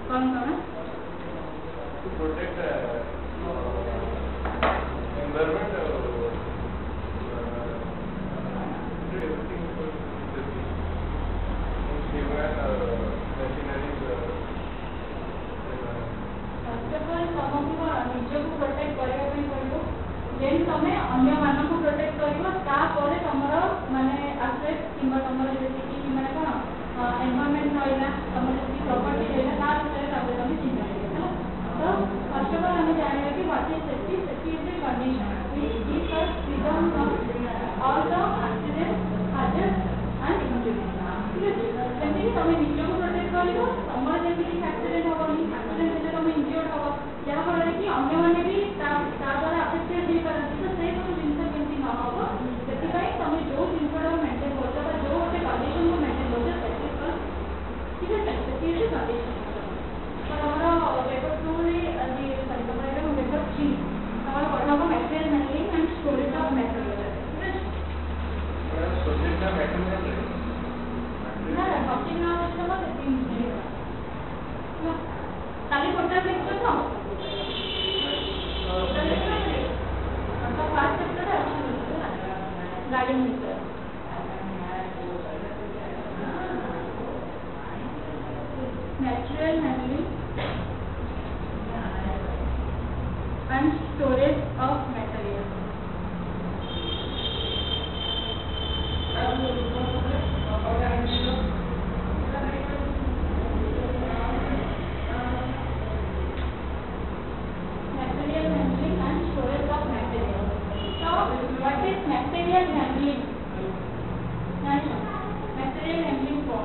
कौन कौन to protect environment, everything for the human machineries. First of all तुमको निज को प्रोटेक्ट करबा पई पड़ो देन तमे अन्य मानन को प्रोटेक्ट करबो ता परे तमरो माने एसेट किंबा तमरो जेति कि माने कोन एनवायरनमेंट रहला तमरो जेति प्रॉपर्टी रहला ता विषय ताबे तमे चिंता करियो तो फर्स्ट ऑफ ऑल हमें जानिया कि what is safety safety is a condition which gives us freedom from all the accident hazards and injuries ठीक है जेति तमे निज को प्रोटेक्ट करियो तमरो जेति कि एक्सीडेंट होबनी एक्सीडेंट हेले तमे इंजर्ड होबो या फल कि अन्य माने भी ता द्वारा अफेक्टेड हे करନ୍ତି तो से सब जिंस केमती न होबो सेति पई तमे जो जिंसडा मेंटेन करछो बा जो होते कंडीशन को मेंटेन करछो सेति पर ठीक है सेति इज कंडीशन तो हमरा पेपर 2 रे अदि सॉरी तमरा पेपर 3 हमरा पढाबो material handling and storage of material Subject na material ना टॉपिक ना होता बा सेति ना खाली फोटो क्लिक करछो गार्डन मीटर natural handling and storage of material material handling material handling for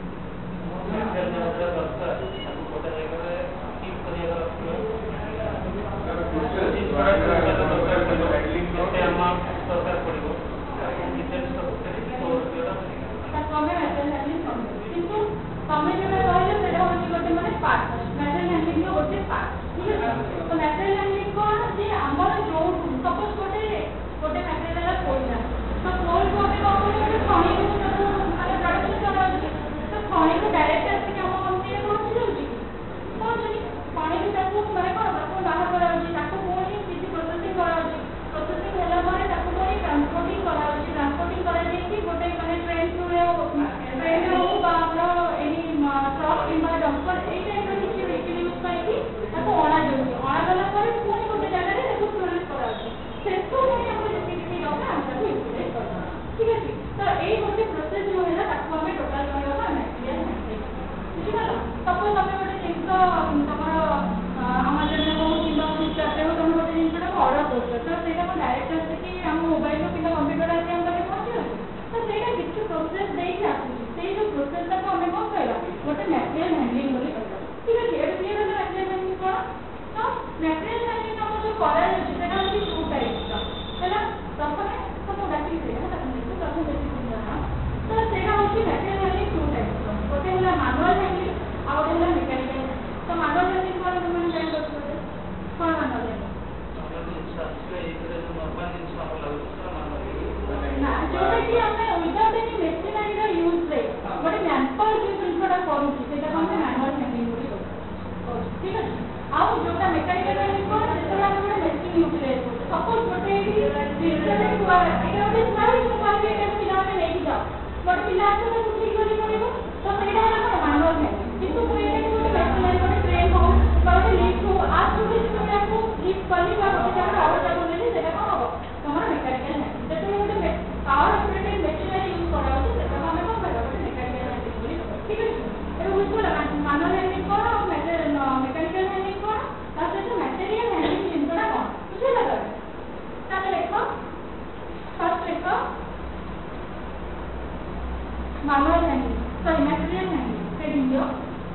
manual handling sorry material handling heading here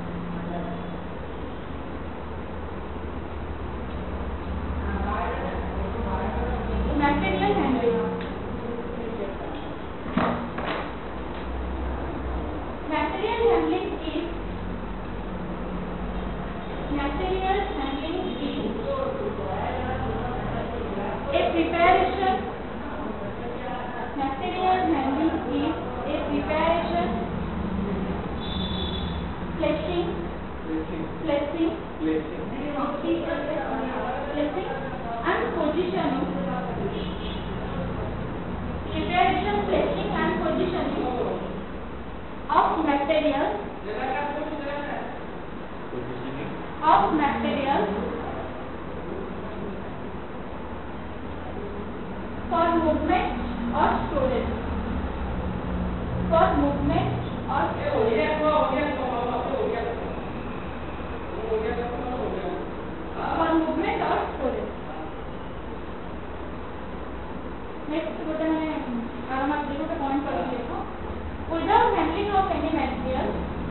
material handling fleshing placing, Placing. placing and positioning. Preparation, placing and positioning of materials Positioning. For movement or storage. For movement or storage. For movement or storage. Next, गोटे मैंने आराम आप देखो तो point कर लेखो. Without handling of any material,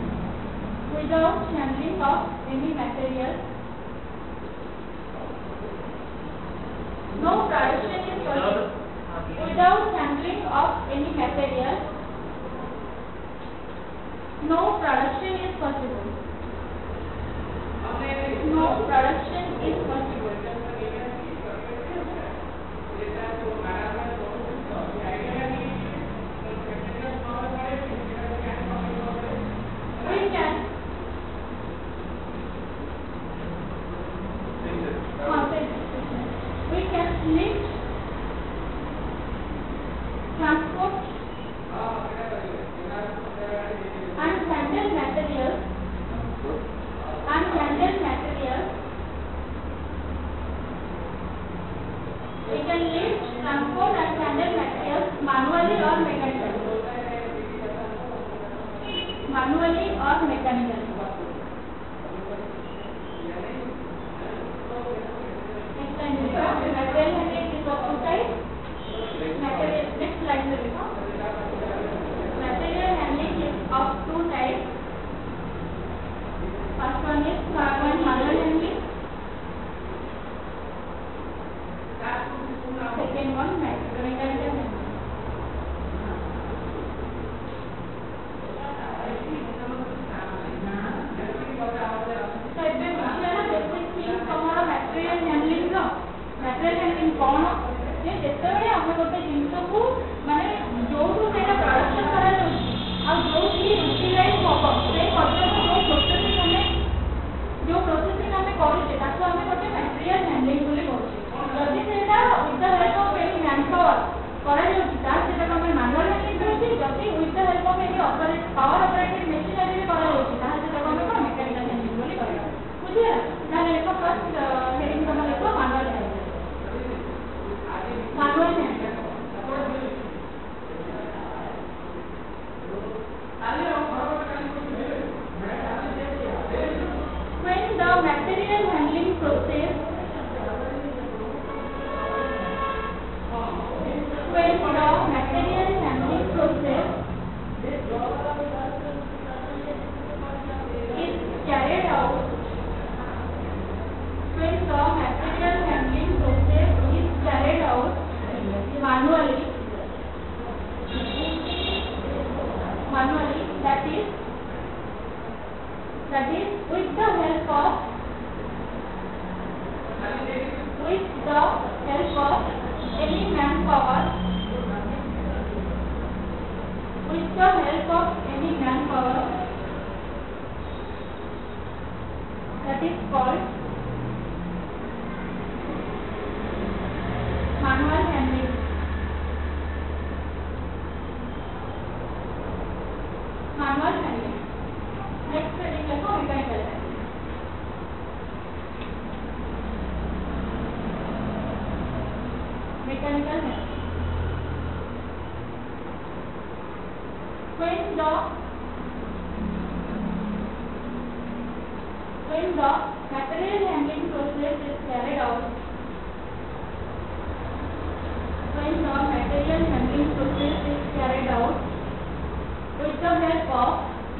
no production is possible. Without handling of any material, no production is possible. No production is possible. We can lift, transport and handle materials We can lift, transport and handle materials manually or mechanically. Manually or mechanically. Material handling is of two types. Next slide में देखो. Material handling is of two types. First one is manual handling. Second one mechanical handling. Material handling कौन जे जेतेबेले हम गोटे जिंस को माने जो सेटा production करा जाउची आ जो भी यूटिलाइज होबो से पर्यंत जो प्रोसेसिंग हमें करूचे ताको हमें गोटे मटेरियल हैंडलिंग बोली कहूची जदि सेटा with the help of any man power करा जाउची ता सेटा हमें मैनुअल हैंडलिंग कहूची जदि with the help of any power operated machinery भी करा जाउची ता सेटा हमें मैकेनिकल हैंडलिंग बोली कहूची बुझिया ना देखो फर्स्ट हेडिंग हम देखो manual handling manual handling. When the material handling process is carried out manually, that is with the help of any manpower, that is called manual handling. Next heading देखो mechanical handling. Mechanical handling. When the material handling process is carried out, with the help of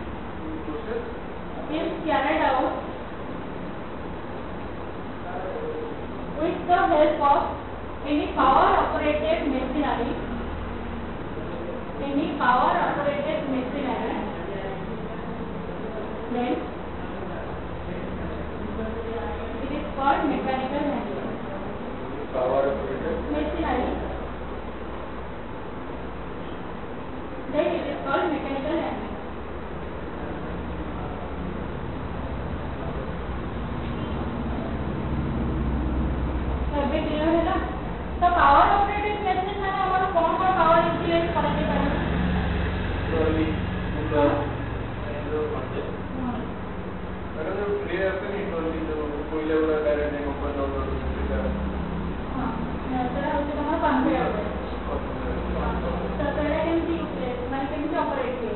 any power operated machinery, then it is called mechanical handling. Power operated machinery, then it is called mechanical handling. ସେଟା ହଉଛି ତମର conveyor ତ ସେଇଟା କେମିତି ମାନେ କେମିତି operate ହୁଏ?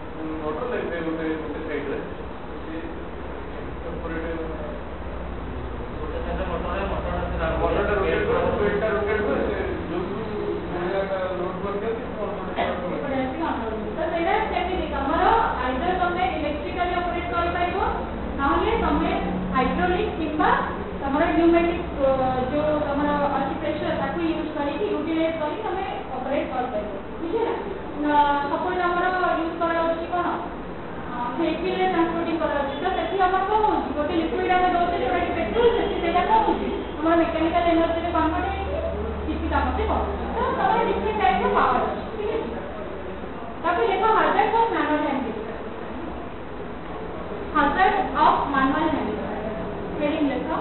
Hydraulic किंबा तमरा न्यूमेटिक जो तमरा अछि प्रेशर ताकू यूज करी यूटिलाइज करी तमे ऑपरेट कर पाइबो बुझिला सपोज हमरा यूज करा अछि कोन व्हीकल रे ट्रांसपोर्टिंग करा अछि तो सेठी हमर को होछि गोटे लिक्विड आमे दोते जोटा कि पेट्रोल सेठी सेटा को होछि हमरा मैकेनिकल एनर्जी रे कन्वर्ट हेछि किछि काम से कर तो तमरा डिफरेंट टाइप ऑफ पावर अछि ठीक है ताकि देखो hazard of manual handling hazard of manual handling heading लिखो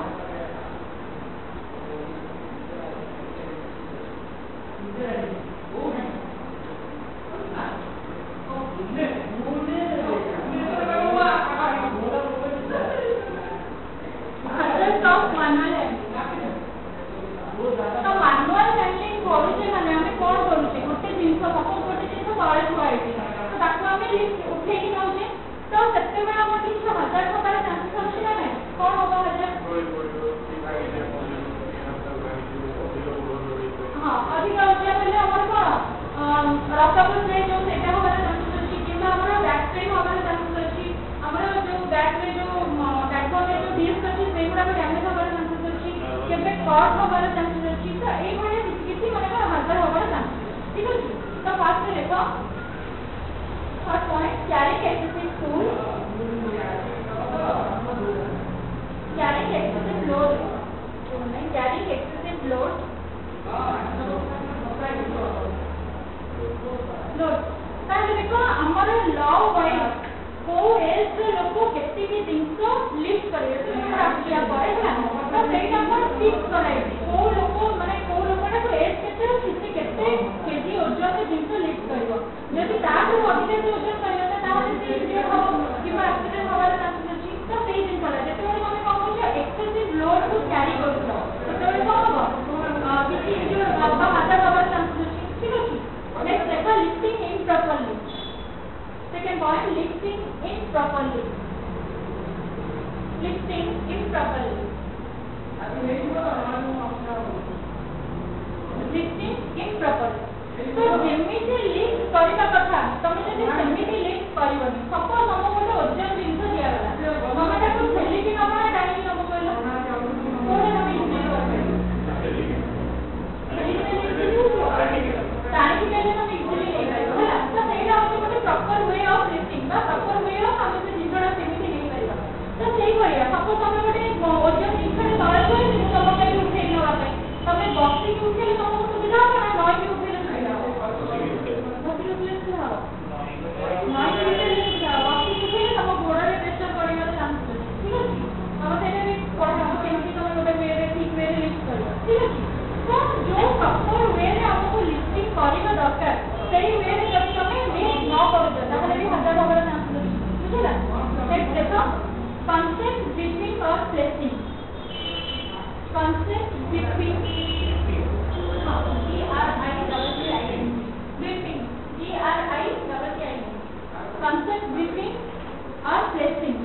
hazard ऑफ मैनुअल हैंडलिंग तो मैनुअल हैंडलिंग करूचे माने हमें कोन करूचे गोटे जिंस सपोज गोटे जिंस तळे थुआइछि तो ताको हमें लिफ्ट उठेई कि नउचे तो सेते बेला हम किछ हजार होबार चांसेस अछि ना नै कोन होबा हजार हां अधिक होचे बोले हमर कोन रक्तपुर में जो सेटा होबार चांसेस अछि किबा हमर बैक पेन होबार चांसेस अछि हमर जो बैक में जो बैकबोन में जो डिस्क अछि सेगुडा में डैमेज होबार चांसेस अछि केबे कट होबार चांसेस अछि तो एई भले किछि माने हजार होबार चांसेस ठीक अछि तो फर्स्ट देखो first point carrying excessive tool carrying excessive load ताले देखो हमर लॉ वाइज को एज लोक केते भी जिंस लिफ्ट करे तो राखिया पड़े ना तो सेटा हम फिक्स कराई को लोक माने को लोकटा को एज केते केजी ओजन से जिंस लिफ्ट करबो यदि ताको अधिक ओजन करला ताले से इंजरी हो किबा एक्सीडेंट होबार चांसेस अछि तो सेही जिंस ला जेते हम कहू एक्सेसिव लोड को कैरी करछो सेते कोन हो किछि इंजरी बाबा हाथ होबार चांसेस अछि ठीक अछि नेक्स्ट देखो lifting improperly second point lifting improperly lifting improperly तो जेमिति लिफ्ट करिबा कथा तमे जदि सेमिति लिफ्ट करिवनी सपोज हम गोटे ओजन जिंस दिया गला हम ताको थेली कि नबा डाइनिंग नबो कहलो कोने हम इजिली करबे ताई के लिए हम इजिली ले गयो होला तो सेटा होची गोटे प्रॉपर वे ऑफ लिफ्टिंग बा प्रॉपर वे ऑफ हम से जिंसडा सेमिति नहीं परिबा तो सेही भइया सपोज हम गोटे ओजन जिंस रे तळे कोइ तम कई उठे नवा पे तमे बॉक्सी के उठेले तमको सुविधा हो ना नॉय के उठेले सुविधा हो बॉक्सी के उठेले सुविधा हो नॉय के उठेले सुविधा हो बॉक्सी के उठेले तम गोड़ रे प्रेशर पड़िबा चांस ठीक अछि हम सेटा भी पढ़ा हम केमति तम गोटे वे रे ठीक वे रे लिफ्ट करबा ठीक अछि तो जो प्रॉपर वे रे हमको लिफ्टिंग करिबा दरकार सेही वे रे जब तमे लिफ्ट न करू ताहले भी हजार होबार चांस अछि बुझला नेक्स्ट देखो कंसेप्ट ग्रिपिंग और placing concept gripping gripping concept gripping or placing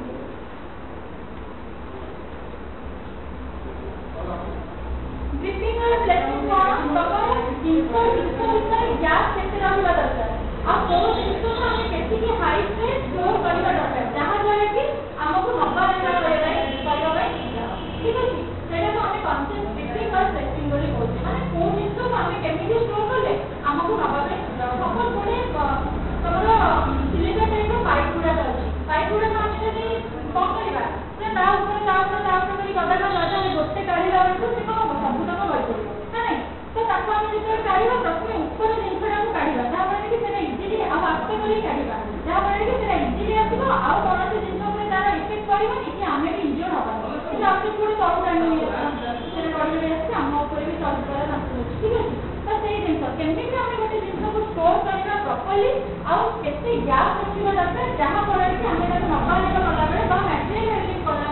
gripping और placing को तमर जिंस ऊपर गैप केते रहबा दरकार आ को जिंस को हमें केते की हाइट रे स्टोर करबा दरकार जहां जाय कि हमको नबा लेना पड़ेगा ठीक है सेटा तो हमें कंसेप्ट ग्रिपिंग और प्लेसिंग बोली बोलते माने को जिंस को हमें केमिति स्टोर करले हमको नबा पे सपोज कोने तमरो सिलिंडर टाइप रो पाइप गुडा अछि पाइप गुडा हम जदी कोन करबा से ता ऊपर करी गदा गदा गोटे काढिला बेलको से को सब तक बढ पड़ो नै तो ताको हम जदी काढिबा प्रथमे ऊपर जिंसडा को काढिबा ता माने कि सेटा इजीली आ आस्ते करी काढिबा जा माने कि सेटा इजीली आसीबो आ कोन से जिंस ऊपर तार इफेक्ट पड़िबो कि हमें भी इंजर होबा कि आपके पूरे तौर जानि सेटा पड़िबे से हम ऊपर भी तौर पर नाचो ठीक है तो सेही जिंस केमति कि हमें गोटे जिंस को स्टोर करना प्रॉपर्ली आ केते गैप रखिबा दरकार जहां पड़े कि हमें ताको नबा लेबा गला बेले बा मटेरियल हैंडलिंग कला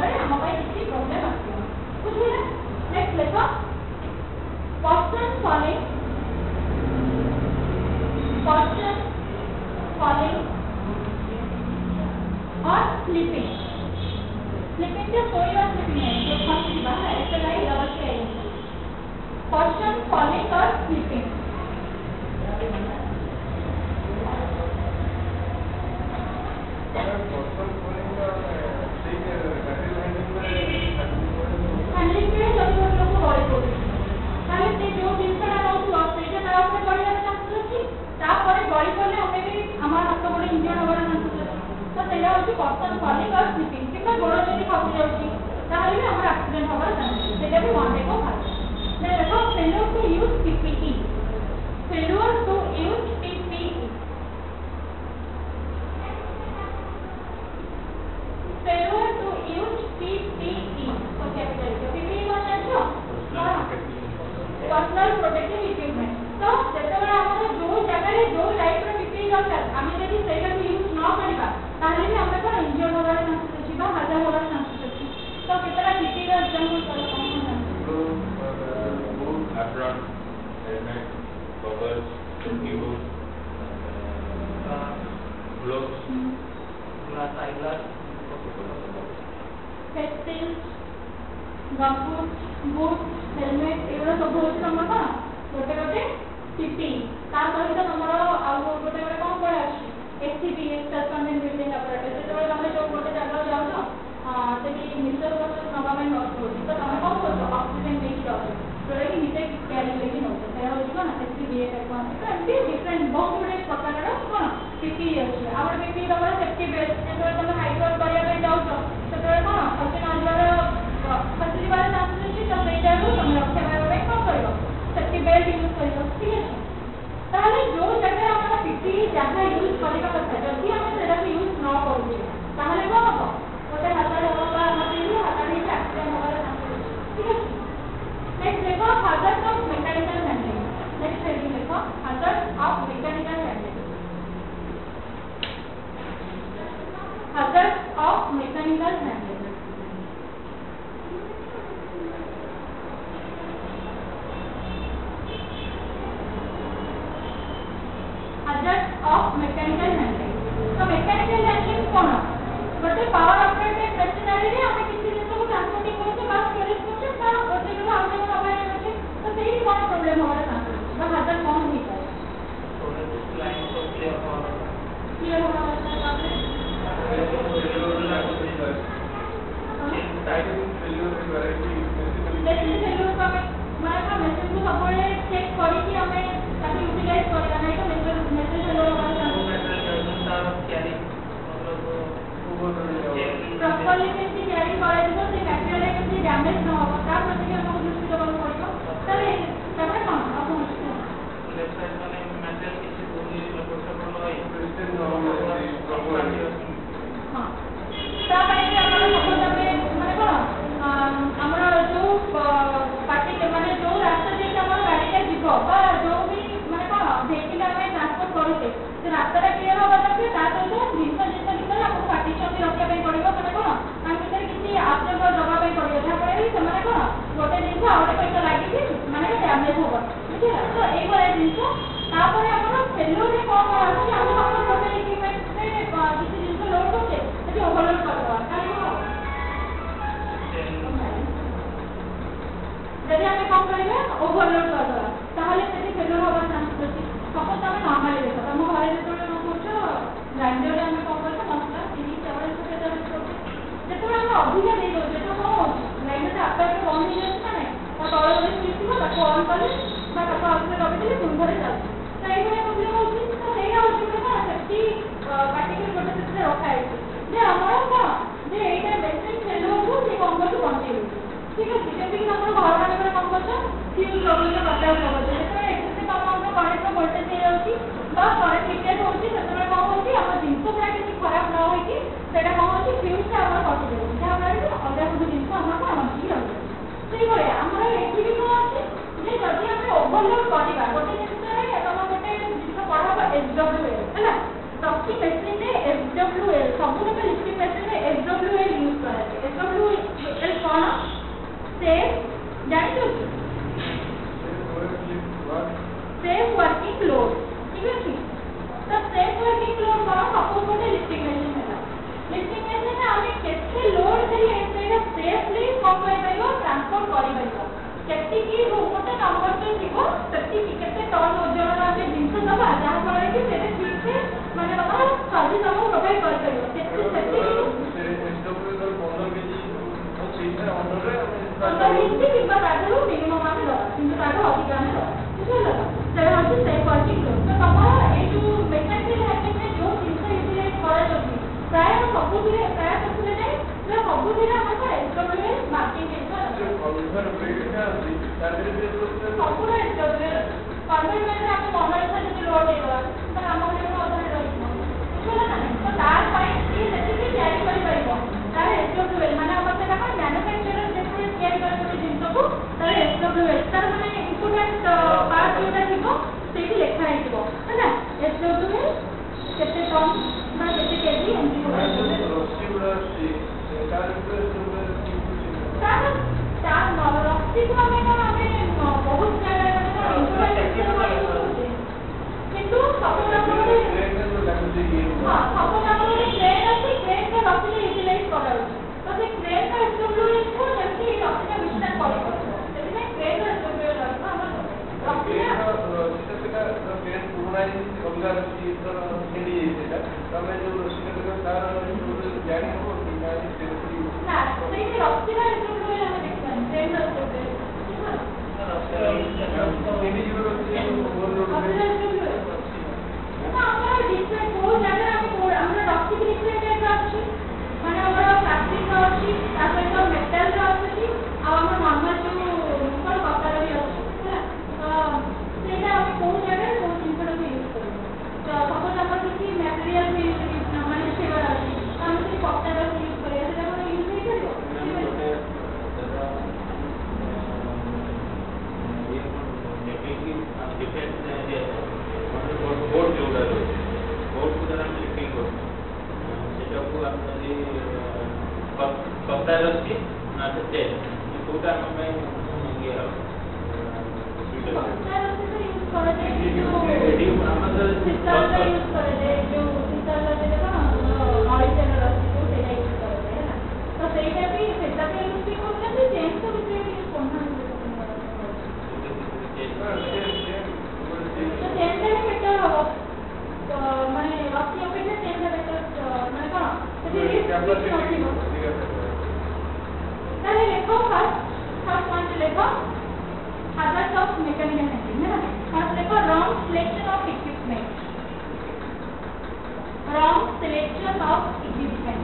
स्लीपिंग जो सोइबा स्लीपिंग है जो फर्स्ट दिबा SLI डबल के पर्सन फॉलिंग और स्लीपिंग हैंडलिंग के जब लोग बॉडी को ताले से जो जिनसा नउथु सेटा ता ऊपर बढिया चांस अछि ता परे बॉडी कोले हमें भी हमार हाथ गोड़ इंजर्ड होबार चांस अछि तो सेटा होची पर्सन फॉलिंग और स्लीपिंग किबा गोड़ जदी खसी जाउची ताले भी हमर एक्सीडेंट होबार चांस अछि सेटा भी वन टाइप ऑफ हार्ट ने देखो failure to use PPE failure to use PPE failure to use PPE for capital PPE মানে আছে personal protective equipment तो যেতବେଳେ আমরা जो জায়গায় जो টাইপ র PPE দরকার আমি যদি সেটা ইউজ ন করিবা তাহলে भी আমরা কোন ইনজুর হবার চান্স আছে বা হাজার হবার চান্স আছে তো কেতটা PPE র एग्जांपल করা কোন boot, apron, helmet, goggles, safety boots, gloves, eyeglass, face shield gumboot boot helmet एगुला सब होची हमर ना गोटे गोटे PPE ता सहित हमर आ गोटे गोटे कोन पड़े अछि SCBA सस्पेंडेड ब्रीथिंग apparatus जेतबे हम जो गोटे जगह जाउ न सेठी मिक्सर बस नबा में नॉट होची तो हम कोन करतो ऑक्सीजन लेके जाउ जोरे कि नीचे कैरी लेके नौ ते होची ना SCBA टाइप वन तो एमटी डिफरेंट बहुत गुडे प्रकार रो कोन PPE अछि हमर PPE हमर सेफ्टी बेल्ट जेतबे तुम हाइट वर्क करिया पे जाउ तो सेतबे कोन खसी न जारा खसी बारे चांस अछि तो सेटा रो तुम रक्षा करबे कोन करबो सेफ्टी बेल्ट यूज करबो ठीक है ताले जो जगह हमरा PPE जगह यूज करबा କଥା जदी हम सेटा यूज न करू ताहले कोन हो ओते हातार होबा मतलब हातार ही एक्सीडेंट होबार चांस अछि ठीक है नेक्स्ट देखो hazard of mechanical handling next heading देखो hazard of mechanical handling hazard of mechanical handling hazard of mechanical handling तो mechanical handling कोन गोटे पावर ऑपरेटेड मशीनरी रे हमें किसी जिनिस को ट्रांसपोर्टिंग करके बात करे कुछ ता ओते को आगे में हमारे अछि तो सेही कोन प्रॉब्लम होरा चांस बा hazard कोन ही है लाइन तो क्लियर होना चाहिए फेलियर का मैं मेसेज को सबले चेक करी कि हमें ताकि यूटिलाइज करना नहीं तो मेसेज फेलियर होगा कैरी प्रॉपर्ली केसी कैरी करे तो से मटेरियल केसी डैमेज न हो ता प्रति हमको दृष्टि देबा पड़िबो तले तबे कोन आपन लेफ्ट साइड माने मटेरियल केसी पूरी लपोटा पड़लो है क्रिस्टल न हां ता भाई हमरा सपोज हमें माने कोन हमरा जो पार्टी के माने जो रास्ता जे हमर गाड़ी के जीवो बा जो भी माने कोन वेहिकल हमें ट्रांसपोर्ट करूते से रास्ता क्लियर होबा दरकार ता तो जिंस जिंस आपको पार्टीशन भी रखिया पे पड़िबो माने कोन हम भीतर किसी आब्जेक्ट को दबा पे पड़िबो जा पड़े से माने कोन गोटे जिंस आउटे पैसा लागि कि माने डैमेज होबो ठीक है तो ए वाला जिंस तापर अपन फेलियर रे कोन अछि हम अपन गोटे इक्विपमेंट से किसी जिंस लोड होते से ओवरलोड करबा काहे जदी हमें कम करिवे ओवरलोड करबा ताहले सेठी फेलियर होबा चांस अछि सपोज हम नॉर्मली देखो हम घरे जेतोले न करछो ग्राइंडर रे हम कम करछो मसला चिनी चावल से जेतोले हम अधिका दे दो जेतो को ग्राइंडर से आपे बंद हो जाय माने तो तळे बले स्विच ताको ऑन करले बा ताको आगे लगे दिले तुम घरे जाओ तो एई भले प्रॉब्लम होछि तो एई होछि ना सेफ्टी पार्टिकल गोटे से रखा है जे हमरा का जे एटा बेसिक फेलियर हो जे कम कर बंद ठीक है जेते कि हमर घर माने में कम करछो फ्यूज लगले बदला लगले जेते एक्सेस कम हम करेंट रो वोल्टेज दे होछि बा करेंट लीकेज होछि सेतरे कम होछि हमर जिंस पूरा किछि खराब न होई कि सेटा कम होछि फ्यूज से हमर कटि जाय जे हमरा अलगा सब जिंस हमर को बंची रहै सेही भले हमर एठी भी कोन अछि जे जदी हम ओवरलोड करिबा गोटे जिंस रे तम गोटे जिंस पढाबा SWL हैला प्रति मशीन रे SWL सब लोग लिफ्टिंग मशीन रे SWL यूज कराए SWL कोन से जानि तो सेफ वर्किंग लोड ठीक है तो सेफ वर्किंग लोड करा सपोज गोटे लिफ्टिंग मशीन है लिफ्टिंग मशीन में हमें केते लोड देले କରିପାରିବା କେତିକି ଗୋଟେ ନମ୍बर ଟେ ଥିବ ସେତିକି କେତେ ଟନ୍ ଓଜନର ଆମେ ଜିନିଷ ଦବା ଯାହା ଫଳରେ କି ସେଟା ଠିକ୍ ସେ ମାନେ ଆମର ସର୍ଭିସ୍ ଆମକୁ ପ୍ରୋଭାଇଡ୍ କରିପାରିବ ସେତିକି 15 କେଜି କିମ୍ବା ତାଠାରୁ ମିନିମମ୍ ଆମେ ଦବା କିନ୍ତୁ ତାଠୁ ଅଧିକ ଆମେ ଦବା ବୁଝିଲ ସେଟା ହଉଛି ସେଇ ପର୍ଟିକୁଲାର ତ ତମର ଏଇ ଯୋଉ ମେକାନିକାଲ ହାଇଜିନରେ ଯୋଉ ଜିନିଷ ୟୁଟିଲାଇଜ୍ କରାଯାଉଛି ପ୍ରାୟ ସବୁଥିରେ ନାହିଁ ସବୁଥିରେ ଆମର ଏସ୍ଡବ୍ଲ୍ୟୁଏସ୍ ମାର୍କିଂ ଜିନିଷ ସବୁର ଏସ୍ଡବ୍ଲ୍ୟୁଏସ୍ କନଭେଣ୍ଟରେ ଆମେ ମନ ଇଚ୍ଛା ଯଦି ଲୋଡ୍ ଦେଇଦେବା ତ ଆମ ଘରେ ଅଧାରେ ରହିଯିବ ବୁଝିଲ ନା ତ ତା ପାଇଁ ସିଏ ଯେତିକି ତିଆରି କରିପାରିବ ତାର ଏସ୍ଡବ୍ଲ୍ୟୁଏସ୍ ମାନେ ଆମର ସେଟା କ'ଣ ମ୍ୟାନୁଫ୍ୟାକ୍ଚରର ଯେତେବେଳେ ତିଆରି କରୁଛନ୍ତି ଜିନିଷକୁ ତାର ଏସ୍ଡବ୍ଲ୍ୟୁଏସ୍ ତାର ମାନେ ଇମ୍ପୋର୍ଟାଣ୍ଟ ପାର୍ଟ ଯୋଉଟା ଥିବ ସେଇଠି ଲେଖା ହେଇଥିବ ହେଲା ଏସ୍ଡବ୍ଲ୍ୟୁଏସ୍ କେତେ ଟନ୍ ନା କେତେ କେଜି ଏମିତି ରସିକୁ ଆମେ ବହୁତ ଜାଗାରେ କିନ୍ତୁ ସପୋଜ ଆମର କ୍ରେନ୍ ଅଛି କ୍ରେନ୍ରେ ରସିରେ ୟୁଟିଲାଇଜ୍ କରାଯାଉଛି ତ ସେ କ୍ରେନ୍ର ଏସ୍ଡବ୍ଲ୍ୟୁଏସ୍କୁ ଯେମିତି ରସିଟା ବିସ୍ତାର କରିପାରୁଥିବ ସେଥିପାଇଁ କ୍ରେନ୍ର ଏସ୍ଡବ୍ଲ୍ୟୁଏସ୍ ରହିବ ଆମର ସେଇଠି ରସିର ଏସ୍ଡବ୍ଲ୍ୟୁଏସ୍ ଆମେ ଦେଖିବାନି କ୍ରେନ୍ର ଏସ୍ଡବ୍ଲ୍ୟୁଏସ୍ ଆମର ଡିଫରେଣ୍ଟ କୋଉ ଜାଗାରେ ଆମର ରସିକି ଡିଫରେଣ୍ଟ ଟାଇପ୍ର ଅଛି ମାନେ ଆମର ପ୍ଲାଷ୍ଟିକ୍ର ଅଛି ତା ସହିତ ମେଟାଲର ଅଛି ଆଉ ଆମର ନର୍ମାଲ ଯୋଉ କ'ଣ କପଡ଼ାର ବି ଅଛି ହେଲା ତ ସେଇଟା ଆମେ କୋଉ ଜାଗାରେ କୋଉ ଜିନିଷଟାକୁ ୟୁଜ୍ କରିବୁ ତ ସପୋଜ ଆମର କିଛି ମ୍ୟାଟେରିଆଲ ବି ମାନେ ସେବାର ଅଛି ତ ଆମେ ସେଇ କପଡ଼ାଟାକୁ ୟୁଜ୍ କରିବା ସେଇଟା କ'ଣ ୟୁଜ୍ ହେଇପାରିବ बोर्ड जोड़ा रही बोर्ड को जरा लिफ्टिंग करो सेटा को आपने कपड़ा रखी ना तो तेल कोटा में ये कपड़ा रखी तो यूज कर दे जो हमर सिस्टम का यूज कर दे जो सिस्टम का देखो नॉइज चैनल रखी तो सेटा यूज कर दे ना तो सेटा भी यूज भी करते हैं चेंज तो भी यूज करना है तो चेंज में बेटर हो तो माने रखी अपेक्षा चेंज में बेटर माने कोन सेठी ताले लेखो फर्स्ट पॉइंट लेखो hazards of mechanical handling है ना फर्स्ट लेखो wrong selection of equipment wrong selection of equipment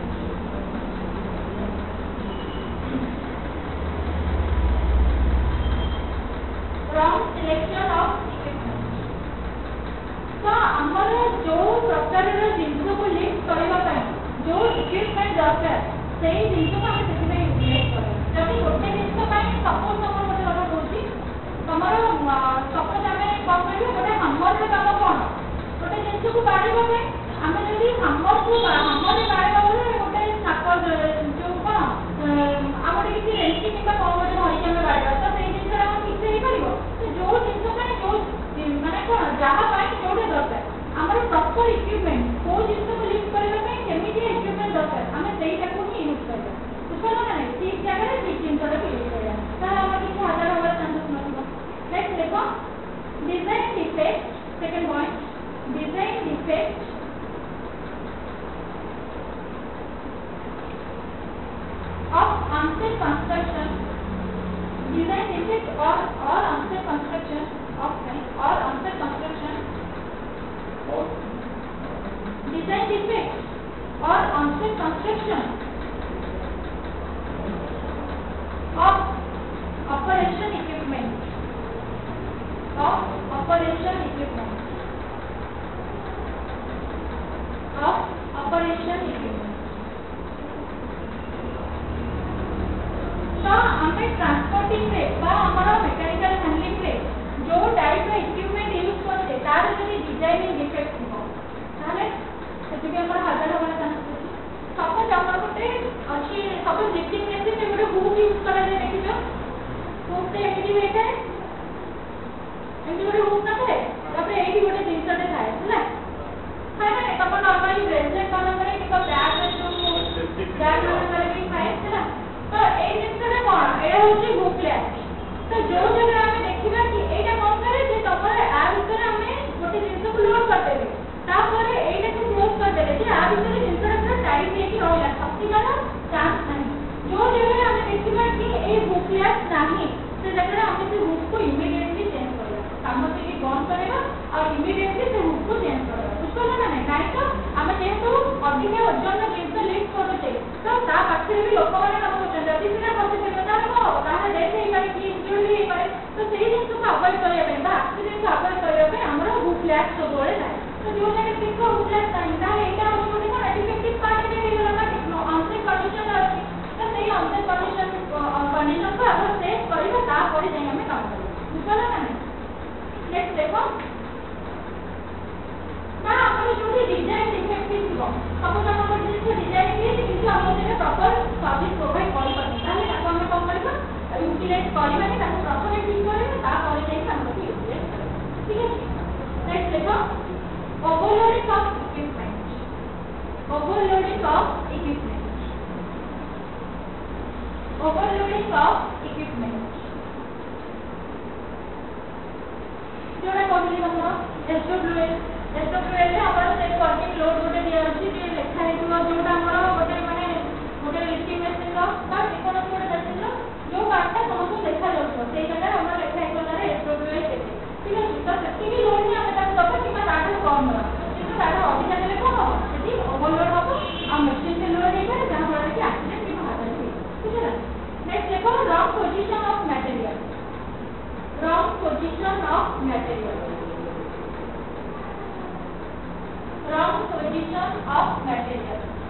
wrong selection of equipment तो हमर जो प्रकारर जिंस को लिफ्ट करबा पई जो इक्विपमेंट दरकार सेही जिंस को हम सेठी में यूज करै जदी गोटे जिंस पई सपोज हमर गोटे बाबा होची हमर सपोज हमें कोन करियो गोटे हमर रे काम कोन गोटे जिंस को बाड़ीबा पई हमें जदी हमर रे बाड़ीबा बोले गोटे साकर जो कोन हमर किछि रेंची किबा कोन गोटे होई के हम बाड़ीबा तो सेही जिंस हम किछि हे करिवो तो जो जिंस पई जो माने कोन जहा पई जोडे दरकार हमर प्रॉपर इक्विपमेंट को जिंस को लिफ्ट करबा पई केमिति इक्विपमेंट दरकार हमें सेहीटा को ही यूज करबा बुझलो ना नहीं ठीक जगह रे ठीक जिंस रे यूज करबा ता हमर किछि हजार हजार चांसेस नथिबो नेक्स्ट देखो design defect second point design defect of unsafe construction design defect or unsafe construction of or unsafe construction design defect or unsafe construction of operation equipment of operation equipment तो हमें transporting रे बा हमारा mechanical handling रे जो type रे equipment use करते तार जदी डिजाइनिंग डिफेक्ट हो ताले सेति के हमर हजार हजार चांस अछि सपोज हमर गोटे अछि सपोज लिफ्टिंग मशीन रे गोटे हुक यूज करा जाय देखियो हुक ते एमिति होइते एमिति गोटे हुक ना थे तापर एठी गोटे जिंस ते थाए हैला हाय ना तब नॉर्मली ब्रेसलेट वाला करे कि बैग रे जो बैग वाला करे भी थाए हैला तो ए जिंस रे कोन ए होची हुक ले तो जो जगह आमे देखिबा कि एटा कोन करे जे तमरे आ भितर आमे गोटे जिंस को लोड कर देबे तापर एटा को क्लोज कर देबे जे आ भितर जिंसटा पूरा टाइट हेकी रहला शक्तिमान चांस नहीं जो जगह आमे देखिबा कि ए हुकलेस नहीं से जगह आमे से हुक को इमीडिएटली चेंज करबा काम से बंद करेबा और इमीडिएटली से हुक को चेंज करबा बुझलो ना नहीं काई तो आमे जेहेतु अधिक वजन जिंस लिफ्ट करूचे तो ता पाखरे भी लोक माने काम करछन जदी सिना बसे देबता हो ताहा डेथ हे पारे कि इंजुरी हे पारे तो सेही जिंस को अवॉइड करिया पे बा एक्सीडेंट को अवॉइड करिया पे हमरो हुकलेस सब बोले जाय तो जो जगह देखो हुकलेस नहीं ता एटा हम बोले ना डिफेक्टिव पार्ट के हेला ना टेक्नो अनसेफ कंडीशन अछि तो सेही अनसेफ कंडीशन को अगर सेफ करिबा ता परे जाय हमें काम करिबा बुझलो ना नहीं नेक्स्ट देखो ना हमर जो डिजाइन डिफेक्टिव हो सपोज हमर जिंस डिजाइन है किंतु हमर जे प्रॉपर सर्विस प्रोवाइड करि पानी ताले ताको हम कम करबा यूटिलाइज करिबा कि ताको प्रॉपर ठीक करिबा ता परे जाय हमर यूटिलाइज ठीक है नेक्स्ट देखो overloading of equipment overloading of equipment overloading of equipment जोड़ा कहली हम एसडब्ल्यूएल रे हमर से वर्किंग लोड गोटे दिया अछि जे लेखा हेतु जोटा हमर गोटे माने गोटे लिफ्टिंग मशीन रो बा कोनो गोटे मशीन रो जो बाटा समस्त लेखा जाउछ सेही जगह हमर लेखा हेतु रे एसडब्ल्यूएल हेते ठीक अछि तो सेति भी लोड नि हम ताको दबा किबा ताको कम ना किंतु ताको अधिक देले कोन हो सेति ओवरलोड हो आ मशीन से लोड हे करे जहां पर कि एक्सीडेंट भी हो जाय ठीक है नेक्स्ट देखो wrong position of material wrong position of material wrong position of material